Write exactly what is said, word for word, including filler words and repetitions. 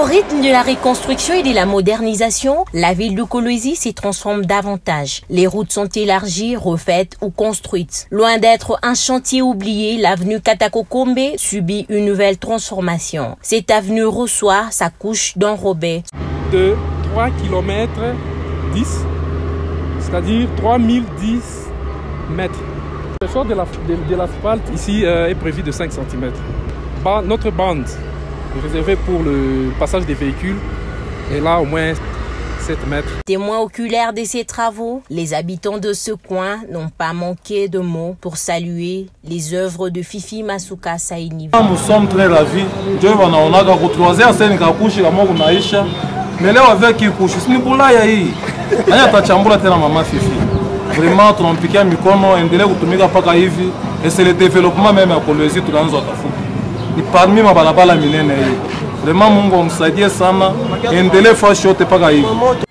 rythme de la reconstruction et de la modernisation, la ville de Kolwezi se transforme davantage. Les routes sont élargies, refaites ou construites. Loin d'être un chantier oublié, l'avenue Katakokombe subit une nouvelle transformation. Cette avenue reçoit sa couche d'enrobé. De trois kilomètres dix, c'est-à-dire trois mille dix mètres. Le sort de l'asphalte la, de, de ici euh, est prévu de cinq centimètres. Bah, notre bande réservée pour le passage des véhicules est là au moins sept mètres. Témoins oculaires de ces travaux, les habitants de ce coin n'ont pas manqué de mots pour saluer les œuvres de Fifi Masuka Saini. Nous sommes très ravis. Dieu va nous a retrouvé à scène kakushi kama kunaisha. Mais là avec kikushi si pour là yai. Anya tachambula tena mama Fifi. Vraiment tunampikia mikono endelee kutumika paka hivi et c'est le développement même ya Kolwezi tunaanza tafuta. Ni parmi mabalabala minene hii. Vraiment Mungu amsaidie sana endelee fashi yote paka hivi.